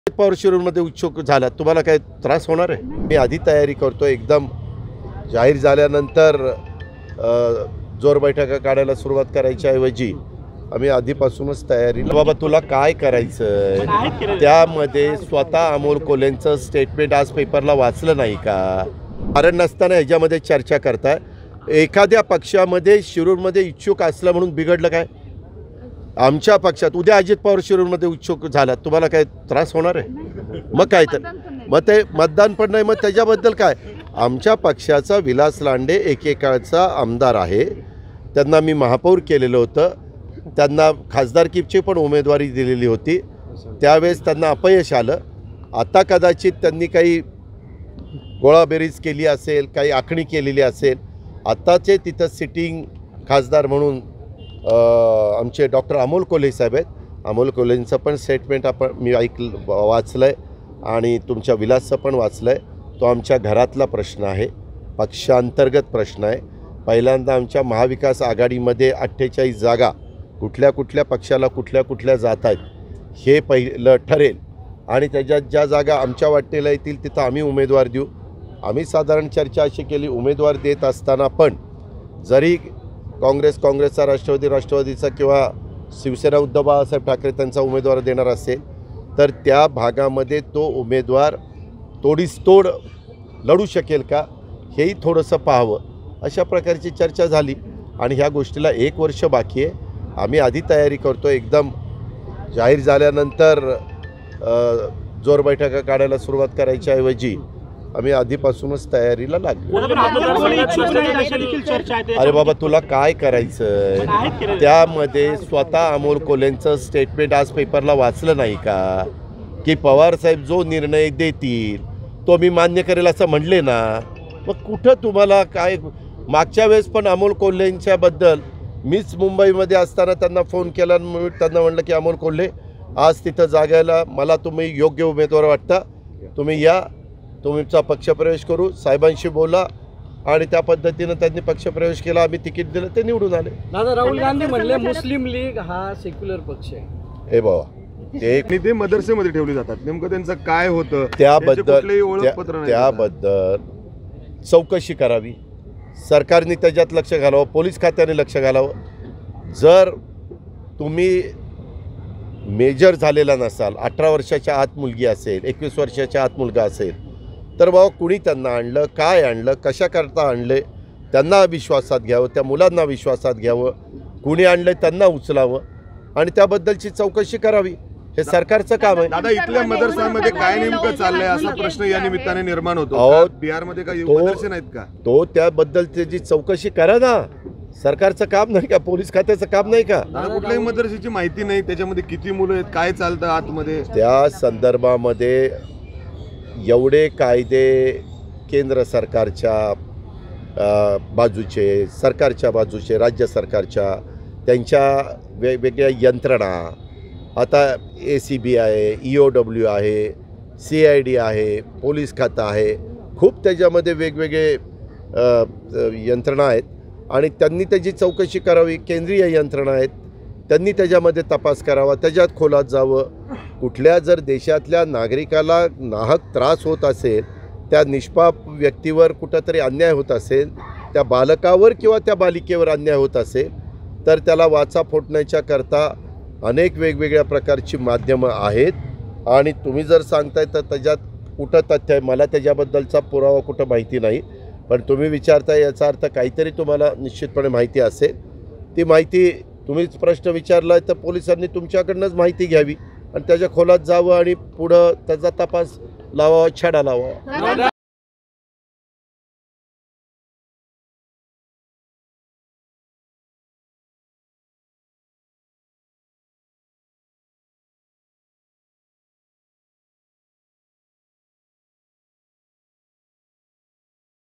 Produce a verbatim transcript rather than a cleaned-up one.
Power शिरूरमध्ये इच्छुक झाला तुम्हाला काय त्रास होणार आहे? मी आधी तयारी करतो, एकदम जाहीर झाल्यानंतर जोर बैठका काढायला सुरुवात करायच्या ऐवजी आम्ही आधीपासूनच तयारी. बाबा तुला काय करायचं त्यामध्ये स्वतः अमोल कोल्हेंचं स्टेटमेंट आज पेपरला वाचलं नाही का? कारण नसताना ह्याच्यामध्ये चर्चा करताय. एखाद्या पक्षामध्ये शिरूरमध्ये इच्छुक असलं म्हणून बिघडलं काय? आमच्या पक्षात उद्या अजित पवार शिरूरमध्ये इच्छुक झाला तुम्हाला काय त्रास होणार आहे? मग काय तर मग ते मतदान पण नाही, मग त्याच्याबद्दल काय? आमच्या पक्षाचा विलास लांडे एकेकाळचा आमदार आहे, त्यांना मी महापौर केलेलं होतं, त्यांना खासदारकीची पण उमेदवारी दिलेली होती, त्यावेळेस त्यांना अपयश आलं. आता कदाचित त्यांनी काही गोळाबेरीज केली असेल, काही आखणी केलेली असेल. आत्ताचे तिथं सिटिंग खासदार म्हणून आमचे डॉक्टर अमोल कोल्हे साहेब आहेत. अमोल कोल्हेंचं पण स्टेटमेंट आपण मी ऐकलं वाचलं आहे आणि तुमच्या विलासचं पण वाचलं आहे. तो आमच्या घरातला प्रश्न आहे, पक्षांतर्गत प्रश्न आहे. पहिल्यांदा आमच्या महाविकास आघाडीमध्ये अठ्ठेचाळीस जागा कुठल्या कुठल्या पक्षाला कुठल्या कुठल्या जात आहेत हे पहिलं ठरेल आणि त्याच्यात ज्या जागा आमच्या वाटेला येतील तिथं आम्ही उमेदवार देऊ. आम्ही साधारण चर्चा अशी केली, उमेदवार देत असताना पण जरी काँग्रेस काँग्रेसचा राष्ट्रवादी राष्ट्रवादीचा किंवा शिवसेना उद्धव बाळासाहेब ठाकरे त्यांचा उमेदवार देणार असेल तर त्या भागामध्ये तो उमेदवार तोडीसतोड लढू शकेल का हेही थोडंसं पाहावं. अशा प्रकारची चर्चा झाली आणि ह्या गोष्टीला एक वर्ष बाकी आहे. आम्ही आधी तयारी करतो, एकदम जाहीर झाल्यानंतर जोर बैठका काढायला सुरुवात करायच्या ऐवजी आम्ही आधीपासूनच तयारीला लागलो. अरे बाबा तुला काय करायचं त्यामध्ये स्वतः अमोल कोल्हेंचं स्टेटमेंट आज पेपरला वाचलं नाही का की पवार साहेब जो निर्णय देतील तो मी मान्य करेल असं म्हणले ना. मग कुठं तुम्हाला काय? मागच्या वेळेस पण अमोल कोल्हेंच्याबद्दल मीच मुंबईमध्ये असताना त्यांना फोन केला, मी त्यांना म्हणलं की अमोल कोल्हे आज तिथं जागायला मला तुम्ही योग्य उमेदवार वाटता, तुम्ही या, तुमचा पक्षप्रवेश करू, साहेबांशी बोला आणि त्या पद्धतीनं त्यांनी पक्षप्रवेश केला. आम्ही तिकीट दिलं, ते निवडून आले. दादा राहुल गांधी म्हणले मुस्लिम लीग हा सेक्युलर पक्ष आहे. हे बाबा ते ते मदरसेमध्ये ठेवले जातात, नेमकं त्यांचं काय होतं त्याबद्दल त्याबद्दल चौकशी करावी, सरकारने त्याच्यात लक्ष घालावं, पोलीस खात्याने लक्ष घालावं. जर तुम्ही मेजर झालेला नसाल, अठरा वर्षाच्या आत मुलगी असेल, एकवीस वर्षाच्या आत मुलगा असेल तर बाबा कुणी त्यांना आणलं, काय आणलं, कशाकरता आणले, त्यांना विश्वासात घ्यावं, त्या मुलांना विश्वासात घ्यावं, कुणी आणलं त्यांना उचलावं आणि त्याबद्दलची चौकशी करावी. हे सरकारचं काम आहे. दादा इथल्या मदरसामध्ये काय नेमकं चाललंय असा प्रश्न या निमित्ताने निर्माण होतो. बिहारमध्ये काही मदरसे नाहीत का? तो त्याबद्दल त्याची चौकशी करा ना. सरकारचं काम नाही का? पोलीस खात्याचं काम नाही का? कुठल्याही मदरसेची माहिती नाही, त्याच्यामध्ये किती मुलं आहेत, काय चालतं आतमध्ये, त्या संदर्भामध्ये एवढे कायदे केंद्र सरकारच्या बाजूचे, सरकारच्या बाजूचे, राज्य सरकारच्या, त्यांच्या वेगवेगळ्या यंत्रणा, आता ए सी बी आहे, ई ओ डब्ल्यू आहे, सी आय डी आहे, पोलीस खातं आहे, खूप त्याच्यामध्ये वेगवेगळे यंत्रणा आहेत आणि त्यांनी त्याची चौकशी करावी. केंद्रीय यंत्रणा आहेत, त्यांनी त्याच्यामध्ये तपास करावा, त्याच्यात खोलात जावं. कुठल्या जर देशातल्या नागरिकाला नाहक त्रास होत असेल, त्या निष्पाप व्यक्तीवर कुठंतरी अन्याय होत असेल, त्या बालकावर किंवा त्या बालिकेवर अन्याय होत असेल तर त्याला वाचा फोडण्याच्या करता अनेक वेगवेगळ्या प्रकारची माध्यमं आहेत आणि तुम्ही जर सांगताय तर त्याच्यात कुठं तथ्य आहे, मला त्याच्याबद्दलचा पुरावा कुठं माहिती नाही. पण तुम्ही विचारताय याचा अर्थ काहीतरी तुम्हाला निश्चितपणे माहिती असेल. ती माहिती तुम्हीच प्रश्न विचारला तर पोलिसांनी तुमच्याकडनंच माहिती घ्यावी आणि त्याच्या खोलात जावं आणि पुढं त्याचा तपास लावावा, छडा लावावा.